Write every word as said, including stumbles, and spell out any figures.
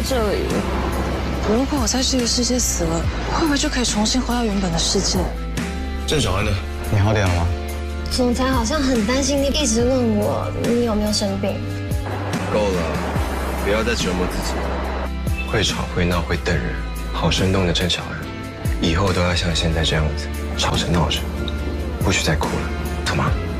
这里。如果我在这个世界死了，会不会就可以重新回到原本的世界？ 郑小安呢？ 你好点了吗？ 总裁好像很担心你，一直问我你有没有生病。 够了，不要再折磨自己了。会吵会闹会瞪人，好生动的郑小安，以后都要像现在这样子，吵着闹着，不许再哭了，懂吗？